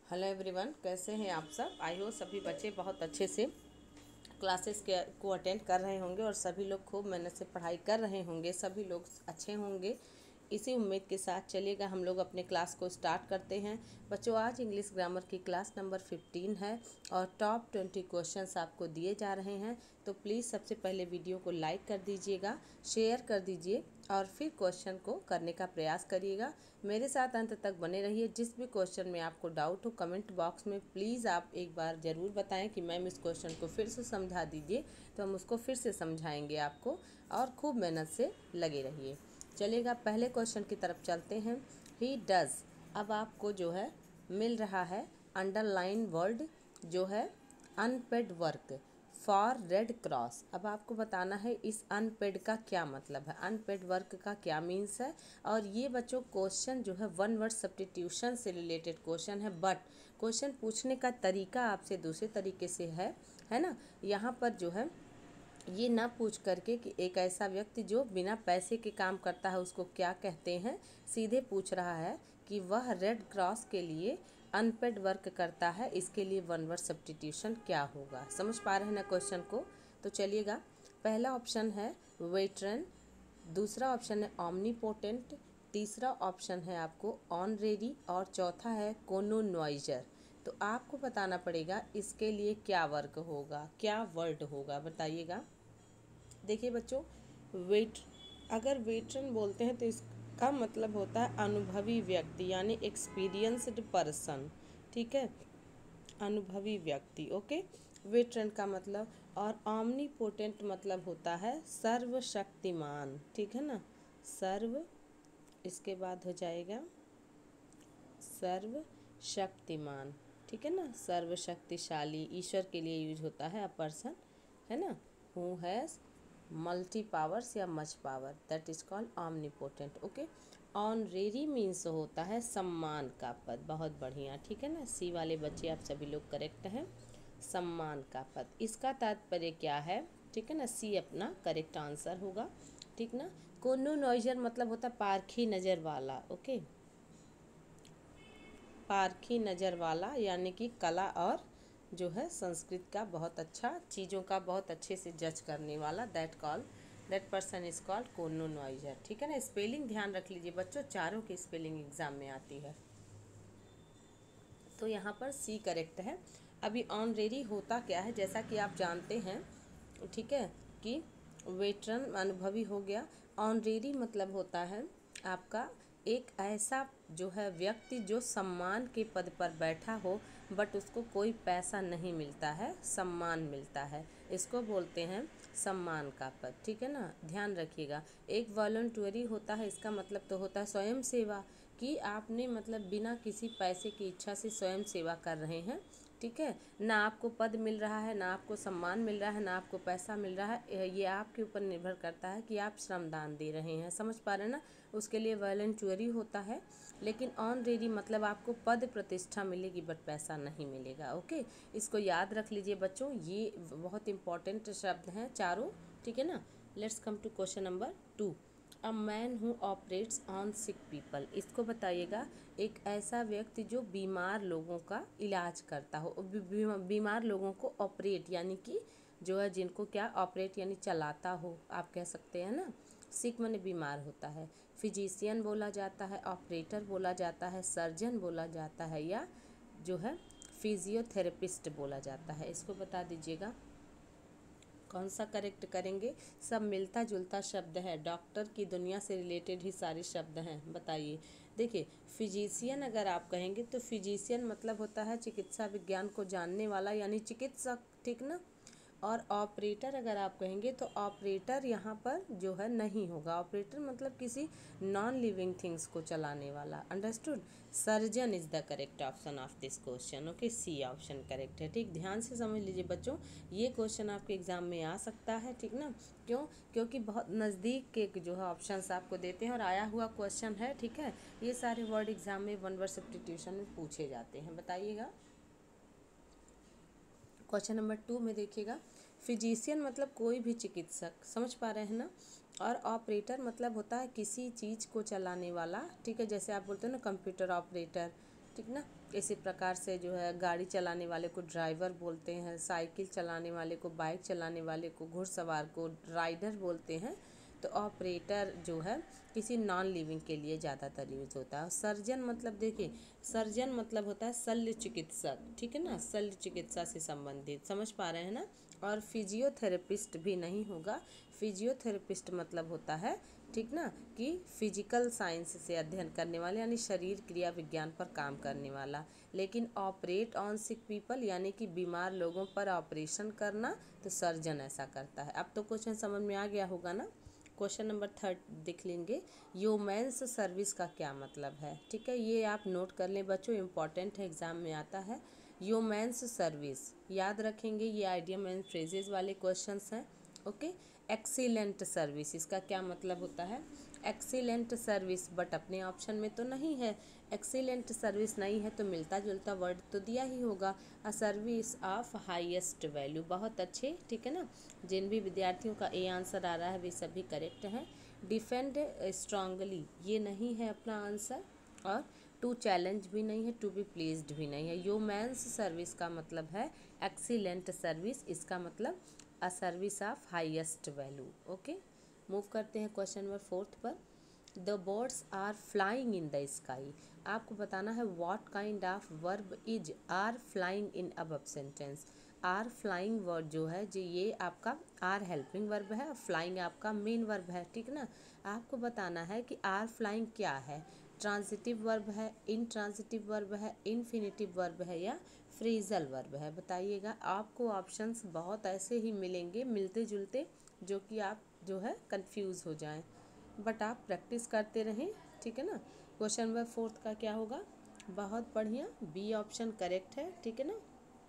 Hello everyone, कैसे हैं आप सब। आई होप सभी बच्चे बहुत अच्छे से क्लासेस को अटेंड कर रहे होंगे और सभी लोग खूब मेहनत से पढ़ाई कर रहे होंगे। सभी लोग अच्छे होंगे, इसी उम्मीद के साथ चलिएगा हम लोग अपने क्लास को स्टार्ट करते हैं। बच्चों, आज इंग्लिश ग्रामर की क्लास नंबर 15 है और टॉप 20 क्वेश्चंस आपको दिए जा रहे हैं। तो प्लीज़ सबसे पहले वीडियो को लाइक कर दीजिएगा, शेयर कर दीजिए और फिर क्वेश्चन को करने का प्रयास करिएगा। मेरे साथ अंत तक बने रहिए। जिस भी क्वेश्चन में आपको डाउट हो कमेंट बॉक्स में प्लीज़ आप एक बार ज़रूर बताएं कि मैम इस क्वेश्चन को फिर से समझा दीजिए, तो हम उसको फिर से समझाएंगे आपको। और खूब मेहनत से लगे रहिए। चलिएगा पहले क्वेश्चन की तरफ चलते हैं। ही डज, अब आपको जो है मिल रहा है अंडरलाइन वर्ड जो है unpaid work for Red Cross. अब आपको बताना है इस अनपेड का क्या मतलब है, अनपेड वर्क का क्या मीन्स है। और ये बच्चों क्वेश्चन जो है वन वर्ड सब्स्टिट्यूशन से रिलेटेड क्वेश्चन है, बट क्वेश्चन पूछने का तरीका आपसे दूसरे तरीके से है ना। यहाँ पर जो है ये ना पूछ करके कि एक ऐसा व्यक्ति जो बिना पैसे के काम करता है उसको क्या कहते हैं, सीधे पूछ रहा है कि वह रेड क्रॉस के लिए अनपेड वर्क करता है, इसके लिए वन वर्ड सब्स्टिट्यूशन क्या होगा। समझ पा रहे हैं ना क्वेश्चन को। तो चलिएगा, पहला ऑप्शन है वेटरन, दूसरा ऑप्शन है ऑमनीपोटेंट, तीसरा ऑप्शन है आपको ऑनरेरी और चौथा है कोनोनॉइजर। तो आपको बताना पड़ेगा इसके लिए क्या वर्क होगा, क्या वर्ड होगा, बताइएगा। देखिए बच्चों, वेट अगर वेटरन बोलते हैं तो इसका मतलब होता है अनुभवी व्यक्ति, यानी एक्सपीरियंस्ड पर्सन। ठीक है, अनुभवी व्यक्ति। ओके, वेटरन का मतलब। और ऑमनीपोटेंट मतलब होता है सर्वशक्तिमान। ठीक है ना, सर्व, इसके बाद हो जाएगा सर्वशक्तिमान। ठीक है ना, सर्वशक्तिशाली ईश्वर के लिए यूज होता है अ पर्सन, है ना, हु हैज़ मल्टी पावर्स या much power, that is called omnipotent. Okay, honorary means होता है सम्मान का पद। बहुत बढ़िया, ठीक है ना, सी वाले बच्चे आप सभी लोग करेक्ट हैं, सम्मान का पद। इसका तात्पर्य क्या है, ठीक है ना, सी अपना करेक्ट आंसर होगा। ठीक ना। कोनोनॉइजर मतलब होता है पारखी नज़र वाला। ओके, पारखी नज़र वाला यानी कि कला और जो है संस्कृत का बहुत अच्छा, चीज़ों का बहुत अच्छे से जज करने वाला, that person is called connoisseur. ठीक है ना। स्पेलिंग ध्यान रख लीजिए बच्चों, चारों की स्पेलिंग एग्जाम में आती है, तो यहाँ पर सी करेक्ट है। अभी ऑनरेरी होता क्या है, जैसा कि आप जानते हैं, ठीक है, कि वेटरन अनुभवी हो गया। ऑनरेरी मतलब होता है आपका एक ऐसा जो है व्यक्ति जो सम्मान के पद पर बैठा हो बट उसको कोई पैसा नहीं मिलता है, सम्मान मिलता है, इसको बोलते हैं सम्मान का पद। ठीक है ना, ध्यान रखिएगा। एक वॉलंटरी होता है, इसका मतलब तो होता है स्वयं सेवा, कि आपने मतलब बिना किसी पैसे की इच्छा से स्वयं सेवा कर रहे हैं। ठीक है ना, आपको पद मिल रहा है, ना आपको सम्मान मिल रहा है, ना आपको पैसा मिल रहा है, ये आपके ऊपर निर्भर करता है कि आप श्रमदान दे रहे हैं। समझ पा रहे हैं ना, उसके लिए वॉलंटरी होता है। लेकिन ऑनरेरी मतलब आपको पद प्रतिष्ठा मिलेगी बट पैसा नहीं मिलेगा। ओके, इसको याद रख लीजिए बच्चों, ये बहुत इंपॉर्टेंट शब्द हैं चारों। ठीक है ना। Let's come to question number 2। A man who operates on sick people, इसको बताइएगा। एक ऐसा व्यक्ति जो बीमार लोगों का इलाज करता हो, बीमार लोगों को ऑपरेट यानी कि जो है जिनको क्या ऑपरेट यानी चलाता हो, आप कह सकते हैं ना। सिक माने बीमार होता है, फिजिशियन बोला जाता है, ऑपरेटर बोला जाता है, सर्जन बोला जाता है, या जो है फिजियोथेरेपिस्ट बोला जाता है। इसको बता दीजिएगा कौन सा करेक्ट करेंगे। सब मिलता जुलता शब्द है, डॉक्टर की दुनिया से रिलेटेड ही सारे शब्द हैं, बताइए। देखिए, फिजिशियन अगर आप कहेंगे तो फिजिशियन मतलब होता है चिकित्सा विज्ञान को जानने वाला यानी चिकित्सक। ठीक ना। और ऑपरेटर अगर आप कहेंगे तो ऑपरेटर यहाँ पर जो है नहीं होगा, ऑपरेटर मतलब किसी नॉन लिविंग थिंग्स को चलाने वाला। Understood. Surgeon is the correct option of this question. Okay, C option correct है। ठीक, ध्यान से समझ लीजिए बच्चों, ये क्वेश्चन आपके एग्जाम में आ सकता है। ठीक ना, क्यों, क्योंकि बहुत नज़दीक के जो है ऑप्शंस आपको देते हैं और आया हुआ क्वेश्चन है। ठीक है, ये सारे वर्ड एग्जाम में वन वर्ड सब्स्टिट्यूशन में पूछे जाते हैं, बताइएगा। क्वेश्चन नंबर 2 में देखिएगा, फिजिशियन मतलब कोई भी चिकित्सक, समझ पा रहे हैं ना। और ऑपरेटर मतलब होता है किसी चीज़ को चलाने वाला। ठीक है, जैसे आप बोलते हो ना कंप्यूटर ऑपरेटर। ठीक ना। इसी प्रकार से जो है गाड़ी चलाने वाले को ड्राइवर बोलते हैं, साइकिल चलाने वाले को, बाइक चलाने वाले को, घुड़सवार को राइडर बोलते हैं। तो ऑपरेटर जो है किसी नॉन लिविंग के लिए ज़्यादातर यूज होता है। सर्जन मतलब देखिए, सर्जन मतलब होता है शल्य चिकित्सक, ठीक है ना, शल्य चिकित्सा से संबंधित, समझ पा रहे हैं ना। और फिजियोथेरेपिस्ट भी नहीं होगा। फिजियोथेरेपिस्ट मतलब होता है, ठीक ना, कि फिजिकल साइंस से अध्ययन करने वाले यानी शरीर क्रिया विज्ञान पर काम करने वाला। लेकिन ऑपरेट ऑन सिक पीपल यानी कि बीमार लोगों पर ऑपरेशन करना, तो सर्जन ऐसा करता है। अब तो क्वेश्चन समझ में आ गया होगा ना। क्वेश्चन नंबर 3 देख लेंगे, ह्यूमेंस सर्विस का क्या मतलब है, ठीक है, ये आप नोट कर लें बच्चों, इंपॉर्टेंट है, एग्जाम में आता है। ह्यूमेंस सर्विस याद रखेंगे, ये आइडियम एंड फ्रेजेस वाले क्वेश्चंस हैं। ओके। एक्सीलेंट सर्विस, इसका क्या मतलब होता है, एक्सीलेंट सर्विस, बट अपने ऑप्शन में तो नहीं है। एक्सीलेंट सर्विस नहीं है तो मिलता जुलता वर्ड तो दिया ही होगा, a service of highest value, बहुत अच्छे, ठीक है ना। जिन भी विद्यार्थियों का ए आंसर आ रहा है वे सभी करेक्ट हैं। डिफेंड स्ट्रांगली, ये नहीं है अपना आंसर। और टू चैलेंज भी नहीं है, टू बी प्लीज्ड भी नहीं है। ह्यूमेंस सर्विस का मतलब है एक्सीलेंट सर्विस, इसका मतलब a service of highest value. Okay, move करते हैं क्वेश्चन नंबर 4 पर। The birds are flying in the sky, आपको बताना है what kind of verb is are flying in above sentence. Are flying word जो है जी, ये आपका आर हेल्पिंग वर्ब है और फ्लाइंग आपका मेन वर्ब है, ठीक ना। आपको बताना है कि आर फ्लाइंग क्या है, ट्रांजिटिव वर्ब है, इनट्रांजिटिव वर्ब है, इन्फिनिटिव वर्ब है या फ्रेजल वर्ब है, बताइएगा। आपको ऑप्शंस बहुत ऐसे ही मिलेंगे मिलते जुलते जो कि आप जो है कंफ्यूज हो जाएं, बट आप प्रैक्टिस करते रहें, ठीक है ना। क्वेश्चन नंबर 4 का क्या होगा, बहुत बढ़िया, बी ऑप्शन करेक्ट है, ठीक है ना,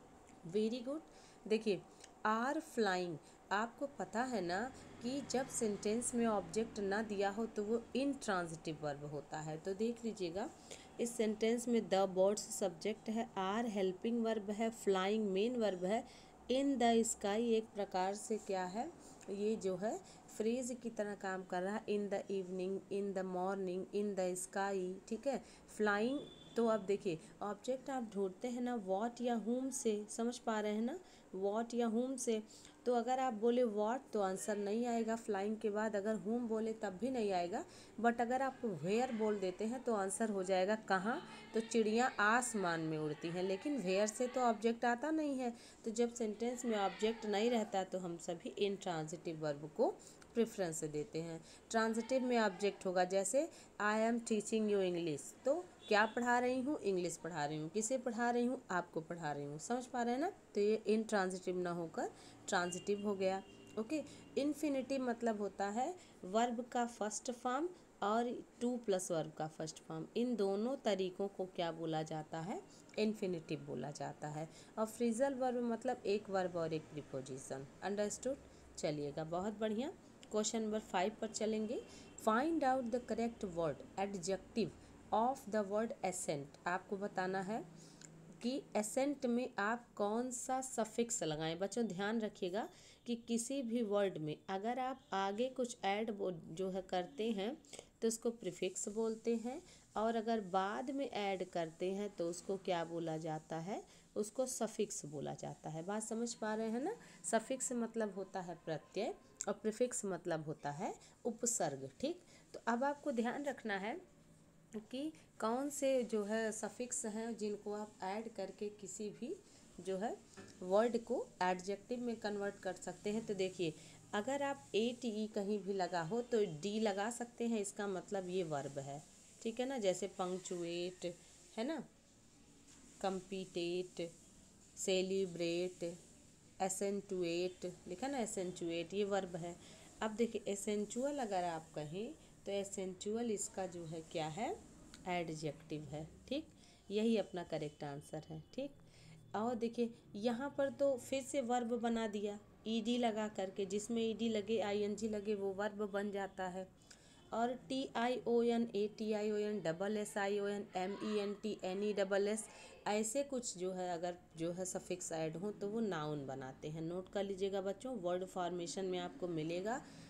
वेरी गुड। देखिए, आर फ्लाइंग, आपको पता है ना कि जब सेंटेंस में ऑब्जेक्ट ना दिया हो तो वो इनट्रांजिटिव वर्ब होता है। तो देख लीजिएगा, इस सेंटेंस में द बर्ड्स सब्जेक्ट है, आर हेल्पिंग वर्ब है, फ्लाइंग मेन वर्ब है, इन द स्काई एक प्रकार से क्या है, ये जो है फ्रेज की तरह काम कर रहा है, in the evening, in the morning, in the sky, ठीक है। फ्लाइंग, तो अब देखिए ऑब्जेक्ट आप ढूंढते हैं ना व्हाट या हुम से, समझ पा रहे हैं ना, व्हाट या हुम से। तो अगर आप बोले व्हाट तो आंसर नहीं आएगा फ्लाइंग के बाद, अगर हुम बोले तब भी नहीं आएगा, बट अगर आप वेयर बोल देते हैं तो आंसर हो जाएगा कहाँ, तो चिड़ियाँ आसमान में उड़ती हैं, लेकिन वेयर से तो ऑब्जेक्ट आता नहीं है। तो जब सेंटेंस में ऑब्जेक्ट नहीं रहता तो हम सभी इनट्रांजिटिव वर्ब को प्रेफरेंस देते हैं। ट्रांजिटिव में ऑब्जेक्ट होगा, जैसे I am teaching you English, तो क्या पढ़ा रही हूँ, इंग्लिश पढ़ा रही हूँ, किसे पढ़ा रही हूँ, आपको पढ़ा रही हूँ, समझ पा रहे हैं ना। तो ये इनट्रांजिटिव ना होकर ट्रांजिटिव हो गया। ओके। इन्फिनिटिव मतलब होता है वर्ब का फर्स्ट फॉर्म और टू प्लस वर्ब का फर्स्ट फॉर्म, इन दोनों तरीकों को क्या बोला जाता है, इन्फिनिटिव बोला जाता है। और फ्रीजल वर्ब मतलब एक वर्ब और एक प्रीपोजिशन, अंडरस्टूड। चलिएगा, बहुत बढ़िया। क्वेश्चन नंबर 5 पर चलेंगे। Find out the correct word adjective of the word ascent, आपको बताना है कि एसेंट में आप कौन सा सफिक्स लगाएं। बच्चों ध्यान रखिएगा कि किसी भी वर्ड में अगर आप आगे कुछ ऐड जो है करते हैं तो उसको प्रीफिक्स बोलते हैं, और अगर बाद में ऐड करते हैं तो उसको क्या बोला जाता है, उसको सफिक्स बोला जाता है। बात समझ पा रहे हैं ना। सफिक्स मतलब होता है प्रत्यय और प्रीफिक्स मतलब होता है उपसर्ग, ठीक। तो अब आपको ध्यान रखना है कि कौन से जो है सफिक्स हैं जिनको आप ऐड करके किसी भी जो है वर्ड को एडजेक्टिव में कन्वर्ट कर सकते हैं। तो देखिए, अगर आप ए टी ई कहीं भी लगा हो तो डी लगा सकते हैं, इसका मतलब ये वर्ब है, ठीक है ना। जैसे पंक्चुएट है ना, कंपीटेट, सेलिब्रेट, एसेंटुएट, लिखा ना एसेंचुएट, ये वर्ब है। अब देखिए एसेंचुअल अगर आप कहें तो एसेंचुअल इसका जो है क्या है, एडजेक्टिव है, ठीक। यही अपना करेक्ट आंसर है, ठीक। और देखिए यहाँ पर तो फिर से वर्ब बना दिया ईडी लगा करके, जिसमें ईडी लगे आईएनजी लगे वो वर्ब बन जाता है। और TION ATION SSION MENT NESS ऐसे कुछ जो है अगर जो है सफिक्स ऐड हो तो वो नाउन बनाते हैं। नोट कर लीजिएगा बच्चों, वर्ड फॉर्मेशन में आपको मिलेगा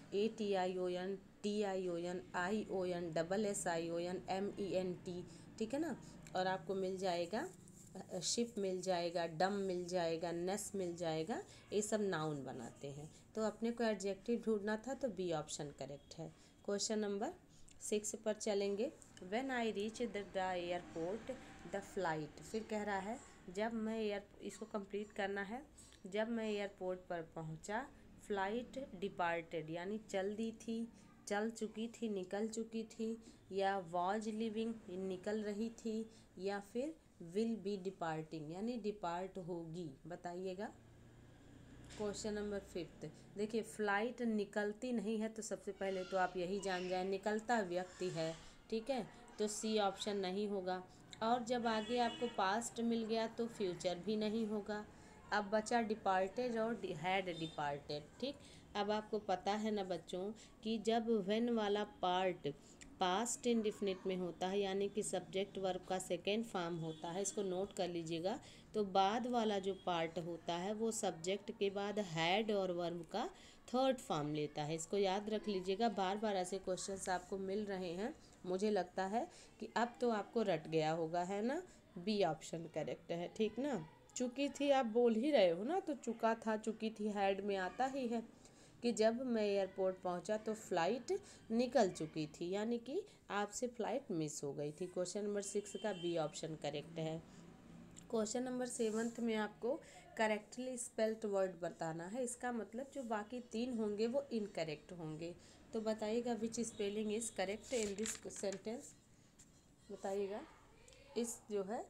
ATION TION ION SSION MENT, ठीक है ना। और आपको मिल जाएगा शिप मिल जाएगा, डम मिल जाएगा, नेस मिल जाएगा, ये सब नाउन बनाते हैं। तो अपने को एडजेक्टिव ढूंढना था, तो बी ऑप्शन करेक्ट है। क्वेश्चन नंबर 6 पर चलेंगे। When I reach the airport the flight, फिर कह रहा है जब मैं इसको कंप्लीट करना है। जब मैं एयरपोर्ट पर पहुंचा, फ्लाइट डिपार्टेड यानी चल दी थी, चल चुकी थी, निकल चुकी थी, या वॉज लिविंग निकल रही थी, या फिर विल बी डिपार्टिंग यानी डिपार्ट होगी, बताइएगा। क्वेश्चन नंबर 5, देखिए फ्लाइट निकलती नहीं है, तो सबसे पहले तो आप यही जान जाए निकलता व्यक्ति है, ठीक है, तो सी ऑप्शन नहीं होगा। और जब आगे आपको पास्ट मिल गया तो फ्यूचर भी नहीं होगा। अब बचा डिपार्टेड और हैड डिपार्टेड, ठीक। अब आपको पता है ना बच्चों कि जब व्हेन वाला पार्ट पास्ट इंडिफिनिट में होता है, यानी कि सब्जेक्ट वर्ब का सेकेंड फॉर्म होता है, इसको नोट कर लीजिएगा, तो बाद वाला जो पार्ट होता है वो सब्जेक्ट के बाद हैड और वर्ब का थर्ड फॉर्म लेता है। इसको याद रख लीजिएगा, बार बार ऐसे क्वेश्चंस आपको मिल रहे हैं। मुझे लगता है कि अब तो आपको रट गया होगा, है ना। बी ऑप्शन करेक्ट है, ठीक ना। चुकी थी आप बोल ही रहे हो ना, तो चुका था, चुकी थी हैड में आता ही है कि जब मैं एयरपोर्ट पहुंचा तो फ़्लाइट निकल चुकी थी, यानी कि आपसे फ़्लाइट मिस हो गई थी। क्वेश्चन नंबर 6 का बी ऑप्शन करेक्ट है। क्वेश्चन नंबर 7 में आपको करेक्टली स्पेल्ड वर्ड बताना है। इसका मतलब जो बाकी 3 होंगे वो इनकरेक्ट होंगे। तो बताइएगा which spelling is correct in this sentence, बताइएगा। इस जो है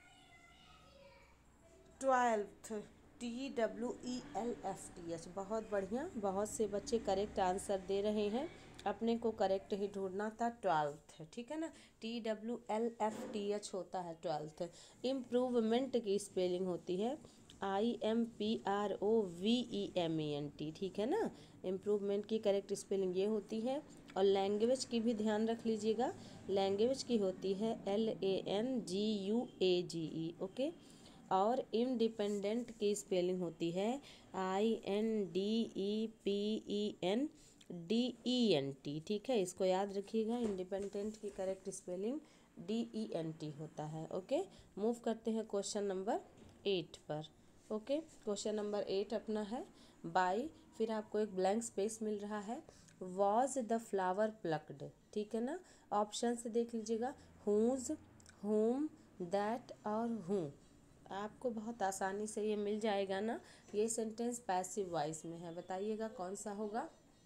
12th TWELFTH, बहुत बढ़िया, बहुत से बच्चे करेक्ट आंसर दे रहे हैं। अपने को करेक्ट ही ढूंढना था, 12th, ठीक है ना। TWLFTH होता है 12th। इम्प्रूवमेंट की स्पेलिंग होती है IMPROVEMENT, ठीक है ना। इम्प्रूवमेंट की करेक्ट स्पेलिंग ये होती है। और लैंग्वेज की भी ध्यान रख लीजिएगा, लैंग्वेज की होती है LANGUAGE, ओके। और इंडिपेंडेंट की स्पेलिंग होती है INDEPENDENT, ठीक है, इसको याद रखिएगा। इंडिपेंडेंट की करेक्ट स्पेलिंग DENT होता है, ओके। मूव करते हैं क्वेश्चन नंबर 8 पर, ओके। क्वेश्चन नंबर 8 अपना है बाई, फिर आपको एक ब्लैंक स्पेस मिल रहा है। वॉज द फ्लावर प्लक्ड, ठीक है ना। ऑप्शन से देख लीजिएगा, हुज, हुम, दैट और हूँ। आपको बहुत आसानी से ये मिल जाएगा ना। ये सेंटेंस पैसिव वॉइस में है, बताइएगा कौन सा होगा।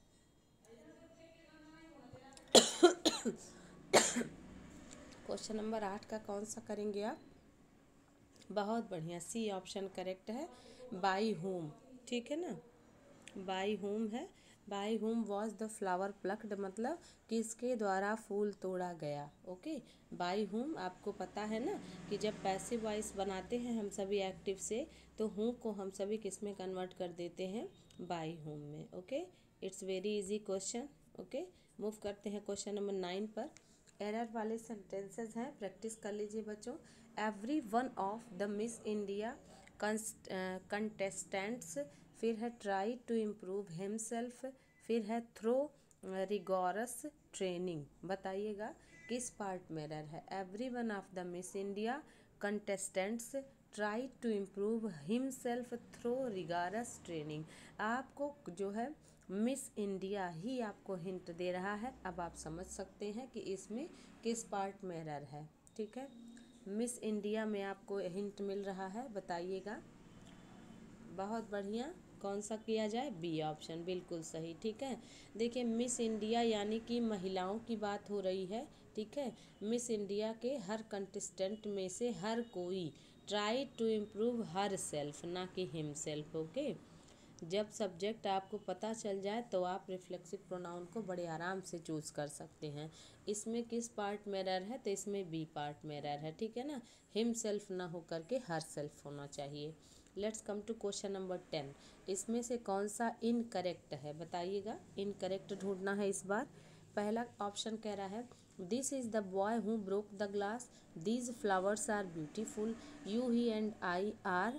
क्वेश्चन नंबर 8 का कौन सा करेंगे आप। बहुत बढ़िया, सी ऑप्शन करेक्ट है, बाई होम, ठीक है ना। बाई होम है। By whom was the flower plucked, मतलब किसके द्वारा फूल तोड़ा गया, ओके। बाई होम आपको पता है ना कि जब पैसिव वॉइस बनाते हैं हम सभी एक्टिव से, तो हूँ को हम सभी किस में कन्वर्ट कर देते हैं, बाई होम में, okay. It's very easy question, okay. Move करते हैं क्वेश्चन नंबर 9 पर। एरर वाले सेंटेंसेस हैं, प्रैक्टिस कर लीजिए बच्चों। Every one of the Miss India contestants, फिर है ट्राई टू इम्प्रूव हिमसेल्फ, फिर है थ्रो रिगोरस ट्रेनिंग, बताइएगा किस पार्ट में एरर है। Every one of the Miss India contestants try to improve himself through rigorous training. आपको जो है मिस इंडिया ही आपको हिंट दे रहा है। अब आप समझ सकते हैं कि इसमें किस पार्ट में एरर है, ठीक है। मिस इंडिया में आपको हिंट मिल रहा है, बताइएगा। बहुत बढ़िया, कौन सा किया जाए, बी ऑप्शन, बिल्कुल सही, ठीक है। देखिए मिस इंडिया यानी कि महिलाओं की बात हो रही है, ठीक है। मिस इंडिया के हर कंटेस्टेंट में से हर कोई try to improve herself, ना कि हिम सेल्फ, ओके। जब सब्जेक्ट आपको पता चल जाए तो आप रिफ्लेक्सिव प्रोनाउन को बड़े आराम से चूज़ कर सकते हैं। इसमें किस पार्ट में एरर है, तो इसमें बी पार्ट में एरर है, ठीक है ना। हिम सेल्फ ना हो करके हर सेल्फ होना चाहिए। Let's come to question number 10। इसमें से कौन सा इनकरेक्ट है, बताइएगा। इनकरेक्ट ढूंढना है इस बार। पहला ऑप्शन कह रहा है this is the boy who broke the glass, these flowers are beautiful, you he and I are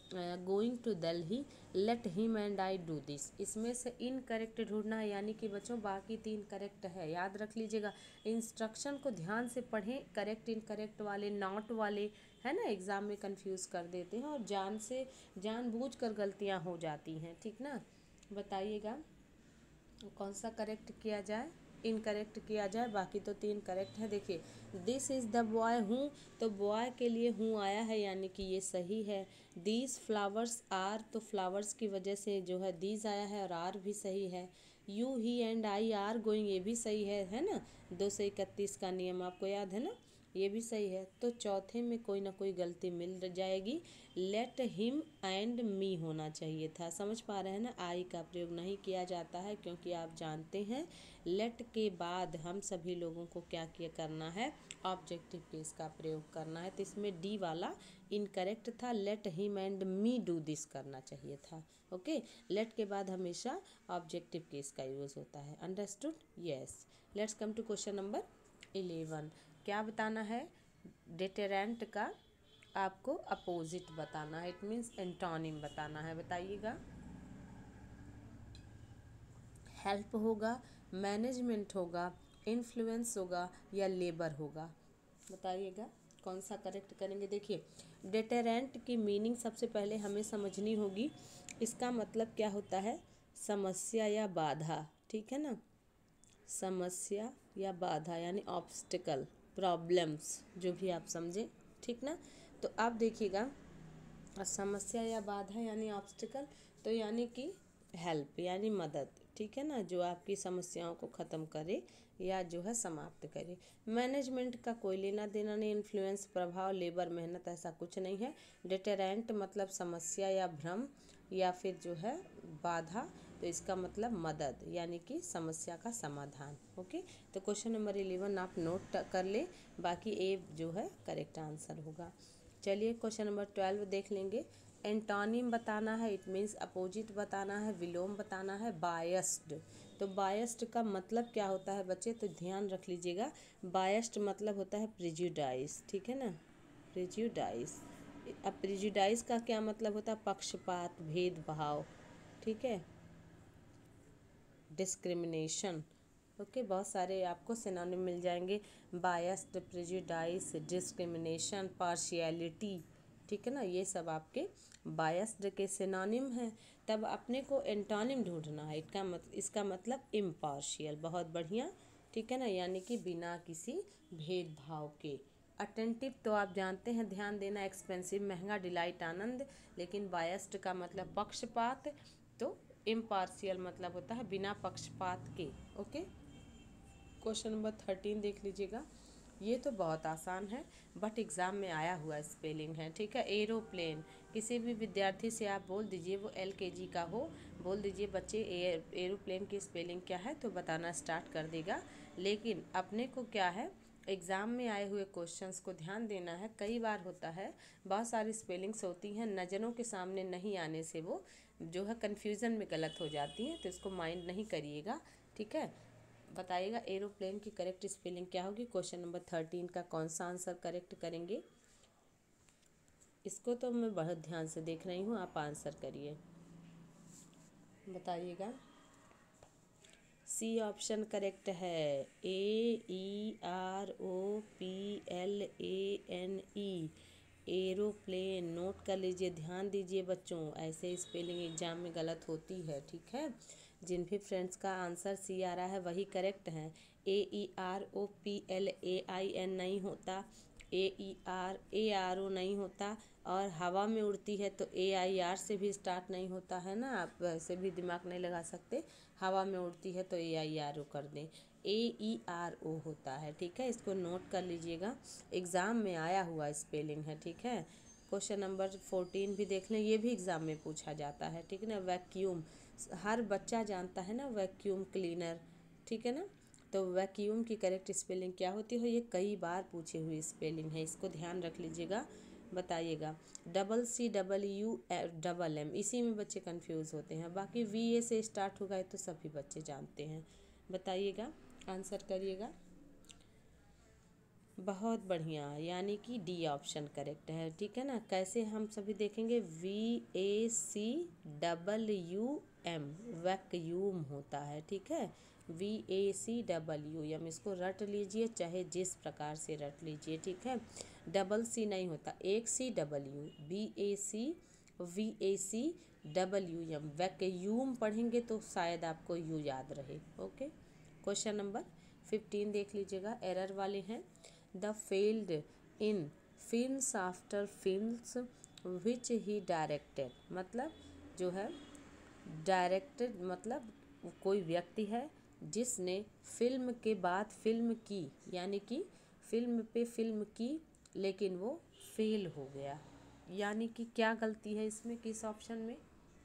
going to Delhi, let him and I do this. इसमें से इनकरेक्ट ढूंढना है, यानी कि बच्चों बाकी 3 करेक्ट है, याद रख लीजिएगा। इंस्ट्रक्शन को ध्यान से पढ़ें, करेक्ट इनकरेक्ट वाले नॉट वाले है ना एग्ज़ाम में कंफ्यूज कर देते हैं और जानबूझकर गलतियां हो जाती हैं, ठीक ना। बताइएगा कौन सा करेक्ट किया जाए, इनकरेक्ट किया जाए। बाकी तो 3 करेक्ट है। देखिए दिस इज़ द बॉय, हूँ तो बॉय के लिए हूँ आया है, यानी कि ये सही है। दीज फ्लावर्स आर, तो फ्लावर्स की वजह से जो है दीज आया है और आर भी सही है। You he and I are going, ये भी सही है ना। 231 का नियम आपको याद है ना, ये भी सही है। तो चौथे में कोई ना कोई गलती मिल जाएगी। लेट हिम एंड मी होना चाहिए था, समझ पा रहे हैं ना। आई का प्रयोग नहीं किया जाता है क्योंकि आप जानते हैं लेट के बाद हम सभी लोगों को क्या करना है, ऑब्जेक्टिव केस का प्रयोग करना है। तो इसमें डी वाला इनकरेक्ट था, let him and me do this करना चाहिए था। ओके, लेट के बाद हमेशा ऑब्जेक्टिव केस का यूज़ होता है। Understood? Yes. Let's come to question number 11। क्या बताना है, डिटरेंट का आपको अपोजिट बताना है, इट मीन्स एंटोनिम बताना है। बताइएगा, हेल्प होगा, मैनेजमेंट होगा, इन्फ्लुएंस होगा या लेबर होगा। बताइएगा कौन सा करेक्ट करेंगे। देखिए डिटरेंट की मीनिंग सबसे पहले हमें समझनी होगी। इसका मतलब क्या होता है, समस्या या बाधा, ठीक है ना। समस्या या बाधा यानी ऑब्स्टिकल, प्रॉब्लम्स, जो भी आप समझे, ठीक ना। तो आप देखिएगा समस्या या बाधा यानी ऑब्स्टिकल, तो यानी कि हेल्प यानी मदद, ठीक है ना, जो आपकी समस्याओं को ख़त्म करे या जो है समाप्त करे। मैनेजमेंट का कोई लेना देना नहीं, इन्फ्लुएंस प्रभाव, लेबर मेहनत, ऐसा कुछ नहीं है। डिटरेंट मतलब समस्या या भ्रम या फिर जो है बाधा, तो इसका मतलब मदद यानी कि समस्या का समाधान। ओके, तो क्वेश्चन नंबर 11 आप नोट कर ले, बाकी ए जो है करेक्ट आंसर होगा। चलिए क्वेश्चन नंबर 12 देख लेंगे। एंटोनिम बताना है, इट मीन्स अपोजिट बताना है, विलोम बताना है, बायस्ड। तो बायस्ड का मतलब क्या होता है बच्चे, तो ध्यान रख लीजिएगा। बायस्ड मतलब होता है प्रिजुडाइज, ठीक है ना, प्रिजुडाइज। अब प्रिजुडाइज का क्या मतलब होता है, पक्षपात, भेदभाव, ठीक है, डिस्क्रिमिनेशन। ओके, बहुत सारे आपको सिनोनिम मिल जाएंगे, बायस्ड, प्रेजुडाइस, डिस्क्रिमिनेशन, पार्शियलिटी, ठीक है ना, ये सब आपके बायस्ड के सिनोनिम हैं। तब अपने को एंटोनिम ढूंढना है, इसका मतलब इम्पार्शियल, बहुत बढ़िया, ठीक है ना, यानी कि बिना किसी भेदभाव के। अटेंटिव तो आप जानते हैं, ध्यान देना, एक्सपेंसिव महंगा, डिलाइट आनंद, लेकिन बायस्ड का मतलब पक्षपात, तो इम्पार्शियल मतलब होता है बिना पक्षपात के। ओके, क्वेश्चन नंबर 13 देख लीजिएगा। ये तो बहुत आसान है बट एग्ज़ाम में आया हुआ स्पेलिंग है, ठीक है। एरोप्लेन, किसी भी विद्यार्थी से आप बोल दीजिए, वो LKG का हो, बोल दीजिए बच्चे एरोप्लेन की स्पेलिंग क्या है, तो बताना स्टार्ट कर देगा। लेकिन अपने को क्या है, एग्ज़ाम में आए हुए क्वेश्चंस को ध्यान देना है। कई बार होता है बहुत सारी स्पेलिंग्स होती हैं, नज़रों के सामने नहीं आने से वो जो है कन्फ्यूज़न में गलत हो जाती हैं, तो इसको माइंड नहीं करिएगा, ठीक है। बताइएगा एरोप्लेन की करेक्ट स्पेलिंग क्या होगी। क्वेश्चन नंबर 13 का कौन सा आंसर करेक्ट करेंगे, इसको तो मैं बहुत ध्यान से देख रही हूँ, आप आंसर करिए, बताइएगा। सी ऑप्शन करेक्ट है, AEROPLANE, एरोप्लेन। नोट कर लीजिए, ध्यान दीजिए बच्चों, ऐसे स्पेलिंग एग्जाम में गलत होती है, ठीक है। जिन भी फ्रेंड्स का आंसर सी आ रहा है वही करेक्ट है। AEROPLAIN नहीं होता, ARO नहीं होता, और हवा में उड़ती है तो AIR से भी स्टार्ट नहीं होता है ना, आप वैसे भी दिमाग नहीं लगा सकते। हवा में उड़ती है तो AIRO कर दें, AERO होता है, ठीक है। इसको नोट कर लीजिएगा, एग्ज़ाम में आया हुआ स्पेलिंग है, ठीक है। क्वेश्चन नंबर 14 भी देख लें, ये भी एग्ज़ाम में पूछा जाता है, ठीक है ना। वैक्यूम, हर बच्चा जानता है ना, वैक्यूम क्लीनर, ठीक है ना। तो वैक्यूम की करेक्ट स्पेलिंग क्या होती है, ये कई बार पूछी हुई स्पेलिंग है, इसको ध्यान रख लीजिएगा। बताइएगा, CCWM, इसी में बच्चे कंफ्यूज होते हैं, बाकी VA से स्टार्ट होगा तो सभी बच्चे जानते हैं। बताइएगा, आंसर करिएगा। बहुत बढ़िया, यानी कि डी ऑप्शन करेक्ट है। ठीक है ना, कैसे हम सभी देखेंगे, VACWM वैक्यूम होता है। ठीक है, VACWM, इसको रट लीजिए, चाहे जिस प्रकार से रट लीजिए। ठीक है, डबल सी नहीं होता, एक CW, VACWM वैक्यूम पढ़ेंगे तो शायद आपको यू याद रहे। ओके, क्वेश्चन नंबर 15 देख लीजिएगा, एरर वाले हैं। The failed in films after films which he directed, मतलब जो है डायरेक्टेड मतलब कोई व्यक्ति है जिसने फिल्म के बाद फिल्म की, यानी कि फिल्म पे फिल्म की लेकिन वो फेल हो गया। यानी कि क्या गलती है इसमें, किस ऑप्शन में?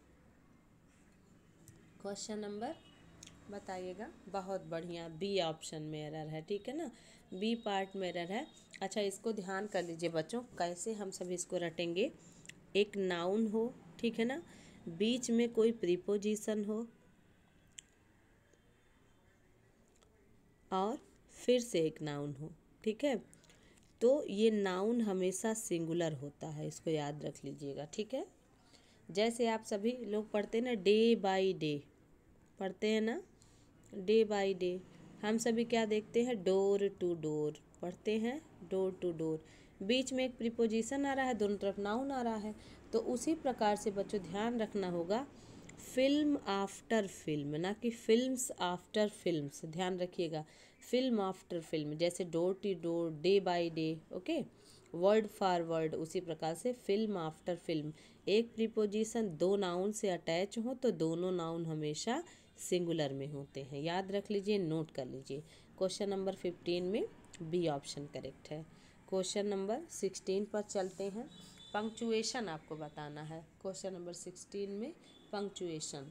क्वेश्चन नंबर बताइएगा। बहुत बढ़िया, बी ऑप्शन में एरर है। ठीक है ना, बी पार्ट में एरर है। अच्छा, इसको ध्यान कर लीजिए बच्चों, कैसे हम सभी इसको रटेंगे। एक नाउन हो, ठीक है ना, बीच में कोई प्रीपोजिशन हो और फिर से एक नाउन हो। ठीक है, तो ये नाउन हमेशा सिंगुलर होता है, इसको याद रख लीजिएगा। ठीक है, जैसे आप सभी लोग पढ़ते हैं ना, डे बाय डे पढ़ते हैं ना, डे बाय डे, हम सभी क्या देखते हैं, डोर टू डोर पढ़ते हैं, डोर टू डोर, बीच में एक प्रीपोजिशन आ रहा है, दोनों तरफ नाउन आ रहा है। तो उसी प्रकार से बच्चों ध्यान रखना होगा, फिल्म आफ्टर फिल्म, ना कि फिल्म्स आफ्टर फिल्म्स, ध्यान रखिएगा, फिल्म आफ्टर फिल्म, जैसे door to door, day by day. Okay, word for word, उसी प्रकार से फिल्म आफ्टर फिल्म, एक प्रीपोजिशन दो नाउन से अटैच हो तो दोनों नाउन हमेशा सिंगुलर में होते हैं। याद रख लीजिए, नोट कर लीजिए। क्वेश्चन नंबर 15 में बी ऑप्शन करेक्ट है। क्वेश्चन नंबर 16 पर चलते हैं। पंक्चुएशन आपको बताना है क्वेश्चन नंबर 16 में, punctuation.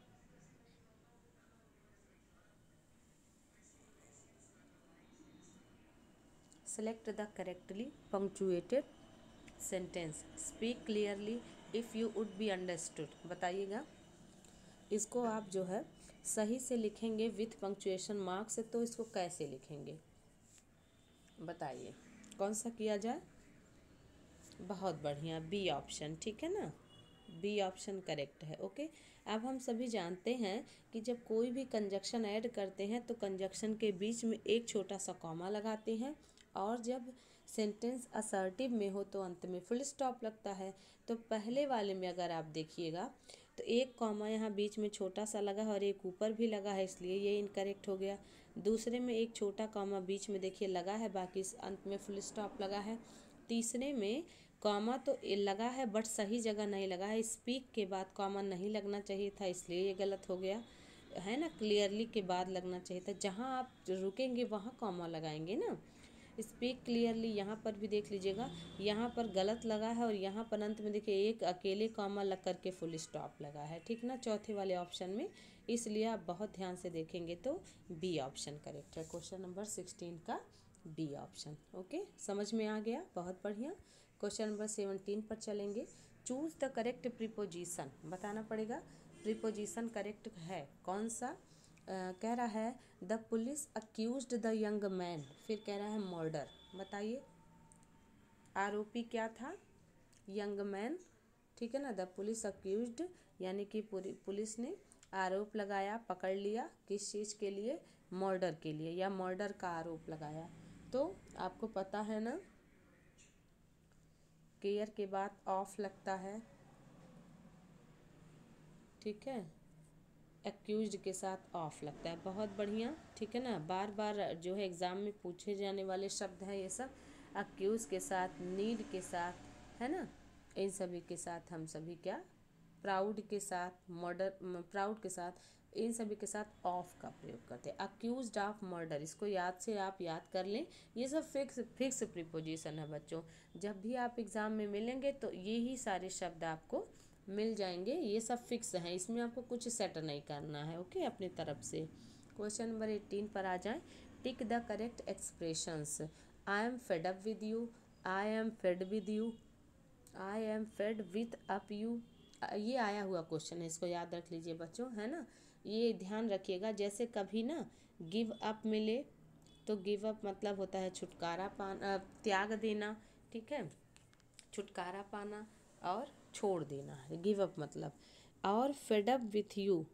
Select the correctly punctuated sentence, speak clearly if you would be understood. बताइएगा, इसको आप जो है सही से लिखेंगे विथ पंक्चुएशन मार्क्स, तो इसको कैसे लिखेंगे बताइए, कौन सा किया जाए? बहुत बढ़िया, बी ऑप्शन। ठीक है ना, बी ऑप्शन करेक्ट है। ओके, अब हम सभी जानते हैं कि जब कोई भी कंजक्शन ऐड करते हैं तो कंजक्शन के बीच में एक छोटा सा कॉमा लगाते हैं, और जब सेंटेंस असर्टिव में हो तो अंत में फुल स्टॉप लगता है। तो पहले वाले में अगर आप देखिएगा तो एक कॉमा यहाँ बीच में छोटा सा लगा है और एक ऊपर भी लगा है, इसलिए ये इनकरेक्ट हो गया। दूसरे में एक छोटा कॉमा बीच में देखिए लगा है, बाकी अंत में फुल स्टॉप लगा है। तीसरे में कॉमा तो लगा है बट सही जगह नहीं लगा है, स्पीक के बाद कॉमा नहीं लगना चाहिए था, इसलिए ये गलत हो गया है ना। क्लियरली के बाद लगना चाहिए था, जहाँ आप रुकेंगे वहाँ कॉमा लगाएंगे ना। स्पीक क्लियरली यहाँ पर भी देख लीजिएगा, यहाँ पर गलत लगा है और यहाँ पर अंत में देखिए एक अकेले कॉमा लग करके फुल स्टॉप लगा है। ठीक ना, चौथे वाले ऑप्शन में, इसलिए आप बहुत ध्यान से देखेंगे तो बी ऑप्शन करेक्ट है। क्वेश्चन नंबर 16 का बी ऑप्शन। ओके, समझ में आ गया, बहुत बढ़िया। क्वेश्चन नंबर 17 पर चलेंगे। चूज द करेक्ट प्रीपोजिशन, बताना पड़ेगा प्रीपोजिशन करेक्ट है कौन सा। कह रहा है the police accused the young man, फिर कह रहा है मर्डर। बताइए, आरोपी क्या था? Young man. ठीक है ना, द पुलिस अक्यूज्ड यानी कि पुलिस ने आरोप लगाया, पकड़ लिया, किस चीज़ के लिए? मर्डर के लिए, या मर्डर का आरोप लगाया। तो आपको पता है ना, केयर के बाद ऑफ लगता है। ठीक है, एक्यूज्ड के साथ ऑफ लगता है। बहुत बढ़िया, ठीक है ना, बार बार जो है एग्ज़ाम में पूछे जाने वाले शब्द हैं ये सब। एक्यूज के साथ, नीड के साथ, है ना, इन सभी के साथ हम सभी क्या, प्राउड के साथ, मर्डर, प्राउड के साथ, इन सभी के साथ ऑफ का प्रयोग करते हैं। अक्यूज्ड ऑफ मर्डर, इसको याद से आप याद कर लें, ये सब फिक्स प्रीपोजिशन है बच्चों। जब भी आप एग्ज़ाम में मिलेंगे तो ये ही सारे शब्द आपको मिल जाएंगे, ये सब फिक्स हैं, इसमें आपको कुछ सेट नहीं करना है। ओके, अपनी तरफ से। क्वेश्चन नंबर 18 पर आ जाएं। Tick the correct expressions. I am fed up with you, I am fed with you, I am fed with up you, ये आया हुआ क्वेश्चन है, इसको याद रख लीजिए बच्चों, है ना। ये ध्यान रखिएगा, जैसे कभी ना गिव अप मिले तो गिव अप मतलब होता है छुटकारा पाना, त्याग देना, ठीक है, छुटकारा पाना और छोड़ देना है गिव अप मतलब। और fed up with you,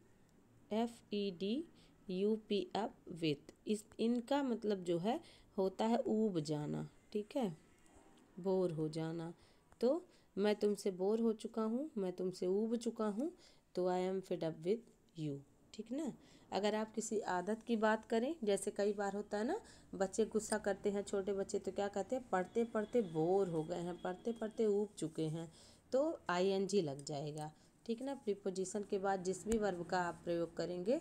FED UP up with, इस इनका मतलब जो है होता है ऊब जाना, ठीक है, बोर हो जाना। तो मैं तुमसे बोर हो चुका हूँ, मैं तुमसे ऊब चुका हूँ, तो I am fed up with you, ठीक ना। अगर आप किसी आदत की बात करें, जैसे कई बार होता है ना, बच्चे गुस्सा करते हैं, छोटे बच्चे तो क्या कहते हैं, पढ़ते पढ़ते बोर हो गए हैं, पढ़ते पढ़ते ऊब चुके हैं, तो ING लग जाएगा, ठीक ना। प्रीपोजिशन के बाद जिस भी वर्ब का आप प्रयोग करेंगे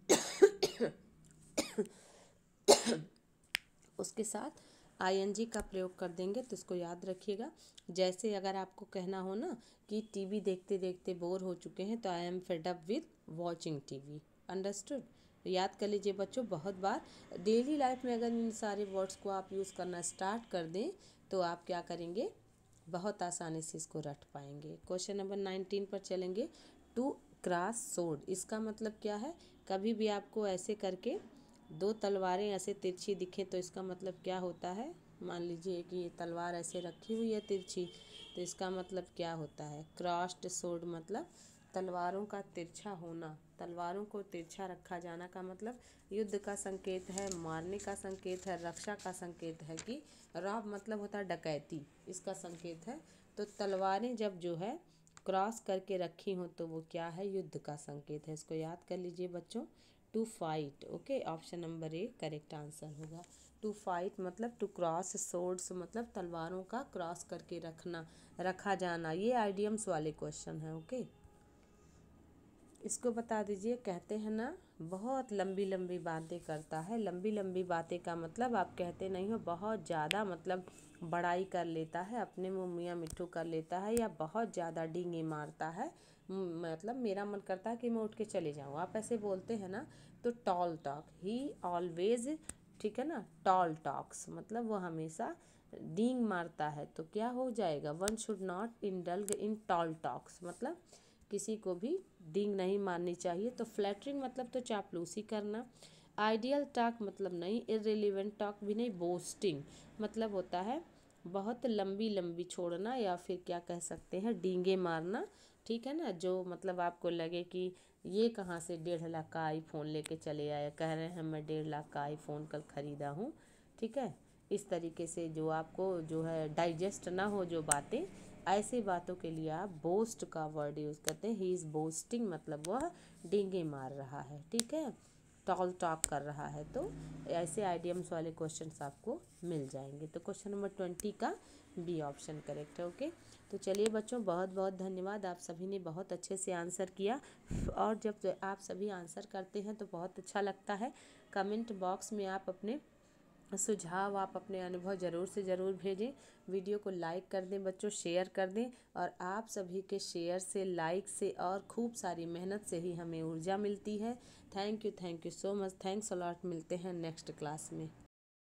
उसके साथ ING का प्रयोग कर देंगे, तो इसको याद रखिएगा। जैसे अगर आपको कहना हो ना कि टीवी देखते देखते बोर हो चुके हैं, तो I am fed up with watching TV, understood. याद कर लीजिए बच्चों, बहुत बार डेली लाइफ में अगर इन सारे वर्ड्स को आप यूज़ करना स्टार्ट कर दें, तो आप क्या करेंगे, बहुत आसानी से इसको रट पाएंगे। क्वेश्चन नंबर 19 पर चलेंगे। टू क्रॉस सोर्ड, इसका मतलब क्या है, कभी भी आपको ऐसे करके दो तलवारें ऐसे तिरछी दिखे, तो इसका मतलब क्या होता है। मान लीजिए कि ये तलवार ऐसे रखी हुई है तिरछी, तो इसका मतलब क्या होता है, क्रॉस्ड सोर्ड मतलब तलवारों का तिरछा होना, तलवारों को तिरछा रखा जाना का मतलब युद्ध का संकेत है, मारने का संकेत है, रक्षा का संकेत है, कि रॉब मतलब होता है डकैती, इसका संकेत है। तो तलवारें जब जो है क्रॉस करके रखी हो, तो वो क्या है, युद्ध का संकेत है। इसको याद कर लीजिए बच्चों, to fight, okay, option number A correct answer होगा। टू फाइट मतलब टू क्रॉस सोर्ड्स मतलब तलवारों का क्रॉस करके रखना, रखा जाना, ये आइडियम्स वाले क्वेश्चन है, ओके। इसको बता दीजिए, कहते हैं ना बहुत लंबी लंबी बातें करता है, लंबी लंबी बातें का मतलब आप कहते नहीं हो, बहुत ज़्यादा मतलब बड़ाई कर लेता है, अपने मुँह मियाँ मिट्ठू कर लेता है, या बहुत ज़्यादा डींगे मारता है, मतलब मेरा मन करता है कि मैं उठ के चले जाऊँ, आप ऐसे बोलते हैं ना, तो टॉल टॉक, ही ऑलवेज, ठीक है ना, टॉल टॉक्स मतलब वो हमेशा डींग मारता है, तो क्या हो जाएगा, one should not indulge in tall talks मतलब किसी को भी डींग नहीं मारनी चाहिए। तो फ्लैटरिंग मतलब तो चापलूसी करना, आइडियल टॉक मतलब नहीं, इररिलेवेंट टॉक भी नहीं, बोस्टिंग मतलब होता है बहुत लंबी लंबी छोड़ना, या फिर क्या कह सकते हैं डींगे मारना, ठीक है ना, जो मतलब आपको लगे कि ये कहाँ से 1.5 लाख का आईफोन लेके चले आए, कह रहे हैं मैं 1.5 लाख का आईफोन कल ख़रीदा हूँ, ठीक है। इस तरीके से जो आपको जो है डाइजेस्ट ना हो जो बातें, ऐसी बातों के लिए आप बोस्ट का वर्ड यूज़ करते हैं, ही इज़ बोस्टिंग मतलब वह डींगे मार रहा है, ठीक है, टॉल टॉक कर रहा है। तो ऐसे आइडियम्स वाले क्वेश्चंस आपको मिल जाएंगे। तो क्वेश्चन नंबर 20 का B ऑप्शन करेक्ट है, ओके। तो चलिए बच्चों, बहुत बहुत धन्यवाद, आप सभी ने बहुत अच्छे से आंसर किया, और जब आप सभी आंसर करते हैं तो बहुत अच्छा लगता है। कमेंट बॉक्स में आप अपने सुझाव, आप अपने अनुभव ज़रूर से ज़रूर भेजें, वीडियो को लाइक कर दें बच्चों, शेयर कर दें, और आप सभी के शेयर से, लाइक से और खूब सारी मेहनत से ही हमें ऊर्जा मिलती है। Thank you so much, thanks a lot, मिलते हैं नेक्स्ट क्लास में।